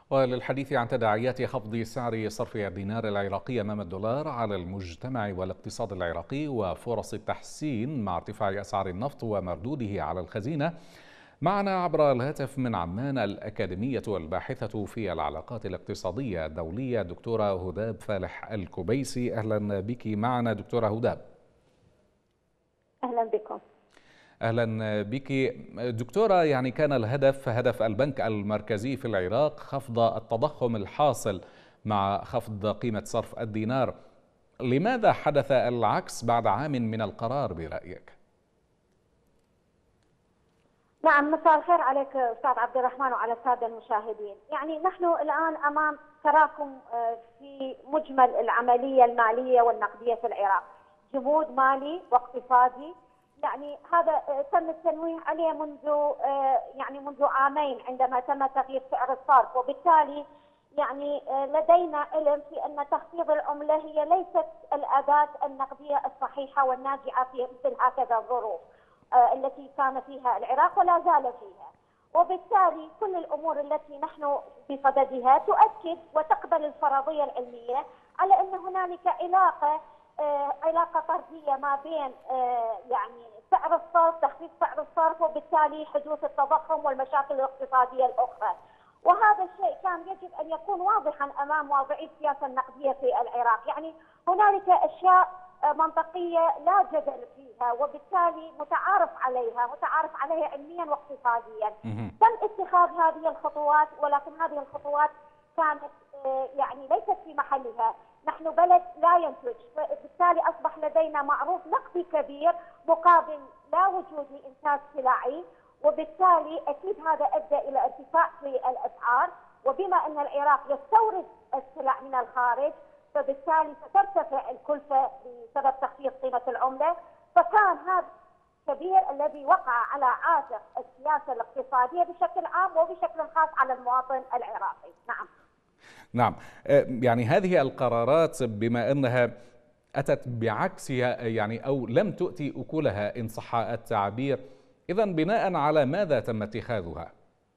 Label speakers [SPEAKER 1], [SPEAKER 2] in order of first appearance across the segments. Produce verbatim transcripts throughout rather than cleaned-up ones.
[SPEAKER 1] وللحديث عن تداعيات خفض سعر صرف الدينار العراقي أمام الدولار على المجتمع والاقتصاد العراقي وفرص التحسين مع ارتفاع أسعار النفط ومردوده على الخزينة، معنا عبر الهاتف من عمان الأكاديمية والباحثة في العلاقات الاقتصادية الدولية دكتورة هداب فالح الكبيسي. أهلا بك معنا دكتورة هداب.
[SPEAKER 2] أهلا بكم.
[SPEAKER 1] أهلا بك دكتورة. يعني كان الهدف هدف البنك المركزي في العراق خفض التضخم الحاصل مع خفض قيمة صرف الدينار، لماذا حدث العكس بعد عام من القرار برأيك؟
[SPEAKER 2] نعم، مساء الخير عليك أستاذ عبد الرحمن وعلى السادة المشاهدين. يعني نحن الآن أمام تراكم في مجمل العملية المالية والنقدية في العراق، جمود مالي واقتصادي. يعني هذا تم التنويه عليه منذ يعني منذ عامين عندما تم تغيير سعر الصرف، وبالتالي يعني لدينا علم في ان تخفيض العمله هي ليست الاداه النقديه الصحيحه والناجعه في مثل هكذا الظروف التي كان فيها العراق ولا زال فيها. وبالتالي كل الامور التي نحن بصددها تؤكد وتقبل الفرضيه العلميه على ان هنالك علاقه آه علاقه طرديه ما بين آه يعني سعر الصرف، تخفيض سعر الصرف، وبالتالي حدوث التضخم والمشاكل الاقتصاديه الاخرى. وهذا الشيء كان يجب ان يكون واضحا امام واضعي السياسه النقديه في العراق. يعني هنالك اشياء منطقيه لا جدل فيها، وبالتالي متعارف عليها متعارف عليها علميا واقتصاديا. تم اتخاذ هذه الخطوات، ولكن هذه الخطوات كانت يعني ليست في محلها. نحن بلد لا ينتج، بالتالي اصبح لدينا معروض نقدي كبير مقابل لا وجود لانتاج سلعي، وبالتالي اكيد هذا ادى الى ارتفاع في الاسعار. وبما ان العراق يستورد السلع من الخارج، فبالتالي سترتفع الكلفه بسبب تخفيض قيمه العمله. فكان هذا الكبير الذي وقع على عاتق السياسه الاقتصاديه بشكل عام وبشكل خاص على المواطن العراقي. نعم.
[SPEAKER 1] نعم، يعني هذه القرارات بما أنها أتت بعكسها يعني أو لم تؤتي أكلها إن صح التعبير، إذن بناء على ماذا تم اتخاذها؟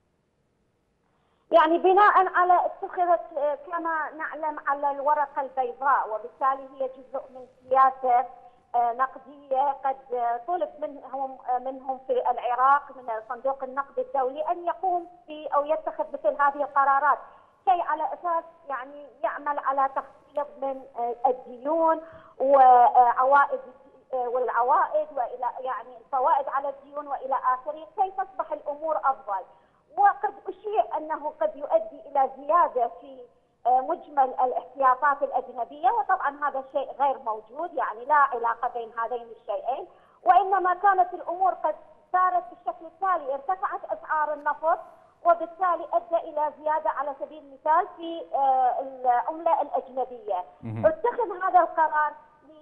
[SPEAKER 2] يعني بناء على اتخذت كما نعلم على الورقة البيضاء، وبالتالي هي جزء من سياسة نقدية قد طلب منهم منهم في العراق من صندوق النقد الدولي أن يقوم ب أو يتخذ مثل هذه القرارات، شيء على أساس يعني يعمل على تخفيض من الديون وعوائد والعوائد والى يعني الفوائد على الديون والى اخره، كي تصبح الامور افضل. وقد اشيع انه قد يؤدي الى زياده في مجمل الاحتياطات الاجنبيه، وطبعا هذا الشيء غير موجود، يعني لا علاقه بين هذين الشيئين، وانما كانت الامور قد صارت بالشكل التالي: ارتفعت اسعار النفط، وبالتالي ادى الى زياده على سبيل المثال في العمله الاجنبيه. اتخذ هذا القرار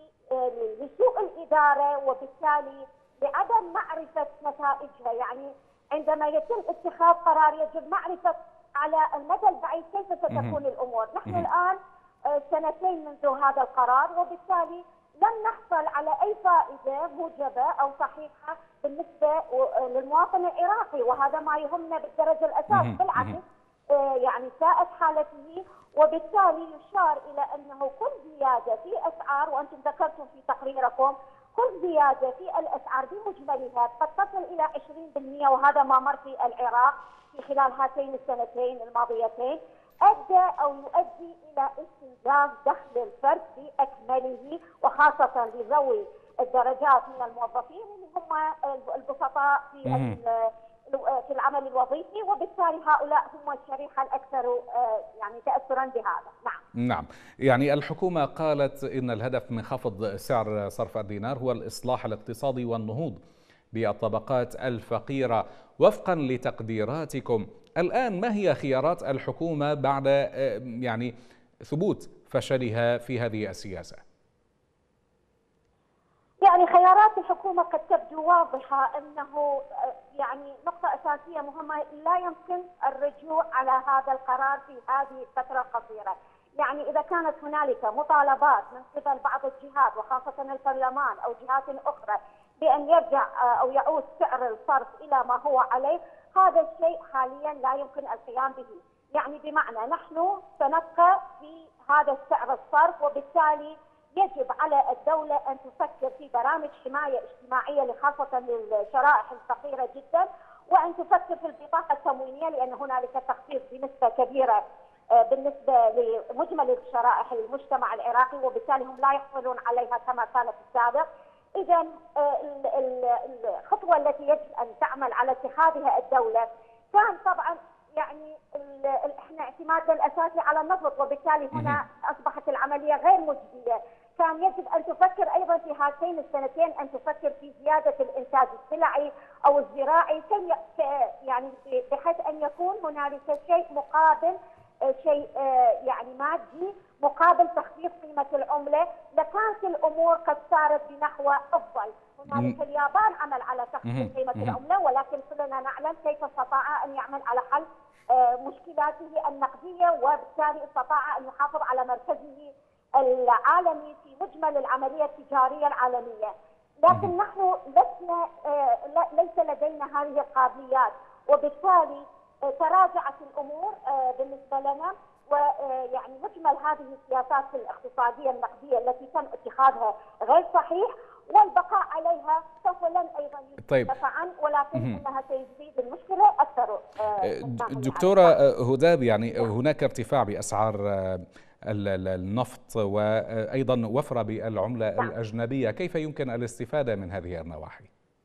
[SPEAKER 2] لسوء الاداره، وبالتالي لعدم معرفه نتائجها. يعني عندما يتم اتخاذ قرار يجب معرفه على المدى البعيد كيف ستكون الامور. نحن الان سنتين منذ هذا القرار، وبالتالي لم نحصل على اي فائده موجبه او صحيحه بالنسبه للمواطن العراقي، وهذا ما يهمنا بالدرجه الاساس. بالعكس يعني ساءت حالته، وبالتالي يشار الى انه كل زياده في اسعار، وانتم ذكرتم في تقريركم كل زياده في الاسعار بمجملها قد تصل الى عشرين بالمئة، وهذا ما مر في العراق في خلال هاتين السنتين الماضيتين، ادى او يؤدي الى استنزاف دخل الفرد باكمله، وخاصه لذوي الدرجات من الموظفين اللي هم البسطاء في في العمل الوظيفي، وبالتالي هؤلاء هم الشريحه الاكثر يعني تاثرا بهذا. نعم.
[SPEAKER 1] نعم، يعني الحكومه قالت ان الهدف من خفض سعر صرف الدينار هو الاصلاح الاقتصادي والنهوض بالطبقات الفقيره. وفقا لتقديراتكم الان، ما هي خيارات الحكومه بعد يعني ثبوت فشلها في هذه السياسه؟
[SPEAKER 2] يعني خيارات الحكومة قد تبدو واضحة، أنه يعني نقطة أساسية مهمة: لا يمكن الرجوع على هذا القرار في هذه الفترة القصيرة. يعني إذا كانت هنالك مطالبات من قبل بعض الجهات وخاصة البرلمان أو جهات أخرى بأن يرجع أو يعود سعر الصرف إلى ما هو عليه، هذا الشيء حاليا لا يمكن القيام به. يعني بمعنى نحن سنبقى في هذا السعر الصرف، وبالتالي يجب على الدولة أن تفكر في برامج حماية اجتماعية خاصة للشرائح الفقيرة جدا، وأن تفكر في البطاقة التموينية، لأن هنالك تخفيض بنسبة كبيرة بالنسبة لمجمل شرائح المجتمع العراقي، وبالتالي هم لا يحصلون عليها كما كان في السابق. إذا الخطوة التي يجب أن تعمل على اتخاذها الدولة كان طبعا يعني احنا اعتمادنا الاساسي على النفط، وبالتالي هنا اصبحت العمليه غير مجديه. كان يجب ان تفكر ايضا في هاتين السنتين ان تفكر في زياده الانتاج السلعي او الزراعي، يعني بحيث ان يكون هنالك شيء مقابل شيء يعني مادي مقابل تخفيض قيمه العمله، لكانت الامور قد سارت بنحو افضل. هنالك اليابان عمل على تخفيض قيمه العمله، ولكن كلنا نعلم كيف استطاع ان يعمل على حل مشكلاته النقديه، وبالتالي استطاع ان يحافظ على مركزه العالمي في مجمل العمليه التجاريه العالميه. لكن نحن لسنا ليس لدينا هذه القابليات، وبالتالي تراجعت الامور بالنسبه لنا، ويعني مجمل هذه السياسات الاقتصاديه النقديه التي تم اتخاذها غير صحيح، والبقاء عليها سوف لن ايضا
[SPEAKER 1] طيب.
[SPEAKER 2] نفعا، ولكن انها سيزيد المشكله اكثر.
[SPEAKER 1] دكتوره هداب، يعني هناك ارتفاع باسعار النفط وايضا وفره بالعمله نعم. الاجنبيه، كيف يمكن الاستفاده من هذه النواحي؟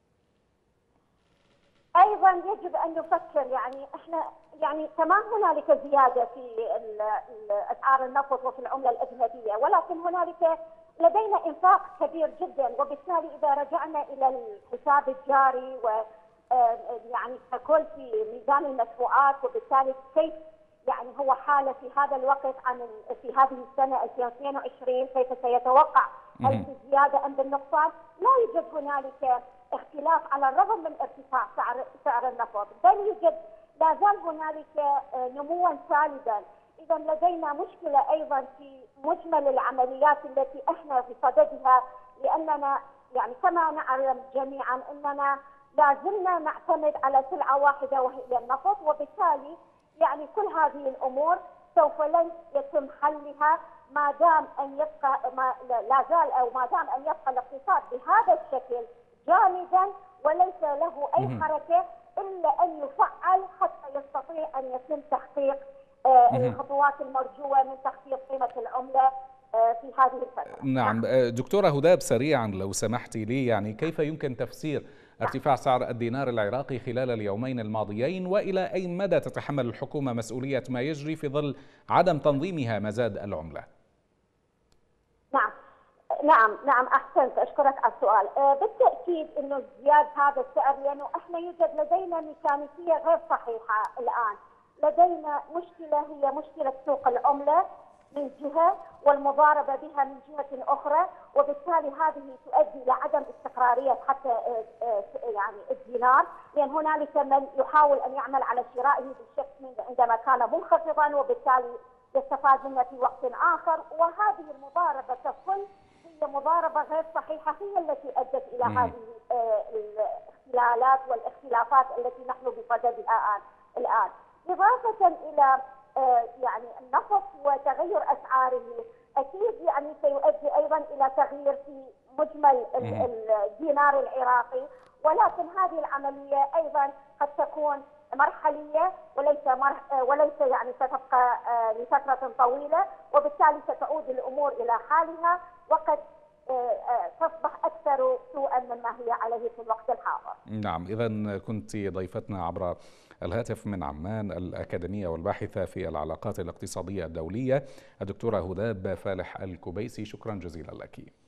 [SPEAKER 2] ايضا يجب ان نفكر، يعني احنا يعني تمام هنالك زياده في اسعار النفط وفي العمله الاجنبيه، ولكن هنالك لدينا انفاق كبير جدا، وبالتالي اذا رجعنا الى الحساب الجاري و يعني ككل في ميزان المدفوعات، وبالتالي كيف يعني هو حاله في هذا الوقت عن في هذه السنه ألفين واثنين وعشرين، كيف سيتوقع الزياده ام بالنقصان؟ لا يوجد هنالك اختلاف على الرغم من ارتفاع سعر سعر النفط، بل يوجد لا زال هنالك نموا سالدا. اذا لدينا مشكله ايضا في مجمل العمليات التي احنا بصددها، لاننا يعني كما نعلم جميعا اننا لا زلنا نعتمد على سلعه واحده وهي النفط، وبالتالي يعني كل هذه الامور سوف لن يتم حلها ما دام ان يبقى ما لا زال او ما دام ان يبقى الاقتصاد بهذا الشكل جامدا وليس له اي حركه الا ان يفعل حتى يستطيع ان يتم تحقيق الخطوات المرجوه من تخفيض قيمه العمله في هذه الفتره.
[SPEAKER 1] نعم دكتوره هداب، سريعا لو سمحتي لي، يعني كيف يمكن تفسير ارتفاع سعر الدينار العراقي خلال اليومين الماضيين، والى اي مدى تتحمل الحكومه مسؤوليه ما يجري في ظل عدم تنظيمها مزاد العمله؟
[SPEAKER 2] نعم نعم نعم احسنت، اشكرك على السؤال. أه بالتاكيد انه ازدياد هذا السعر لانه احنا يوجد لدينا ميكانيكيه غير صحيحه الان، لدينا مشكله هي مشكله سوق العمله من جهه والمضاربه بها من جهه اخرى، وبالتالي هذه تؤدي الى عدم استقراريه حتى يعني الدينار، لان هنالك من يحاول ان يعمل على شرائه بالشكل عندما كان منخفضا، وبالتالي يستفاد منه في وقت اخر، وهذه المضاربه ككل هي مضاربه غير صحيحه، هي التي ادت الى هذه الاختلالات والاختلافات التي نحن بصددها الان. اضافه الى يعني النفط وتغير اسعاره اكيد يعني سيؤدي ايضا الى تغيير في مجمل الدينار العراقي، ولكن هذه العمليه ايضا قد تكون مرحليه وليس مرح وليس يعني ستبقى لفتره طويله، وبالتالي ستعود الامور الى حالها وقد تصبح اكثر سوءا مما هي عليه في الوقت الحاضر.
[SPEAKER 1] نعم، اذا كنت ضيفتنا عبر الهاتف من عمان الأكاديمية والباحثة في العلاقات الاقتصادية الدولية الدكتورة هداب فالح الكبيسي، شكرا جزيلا لك.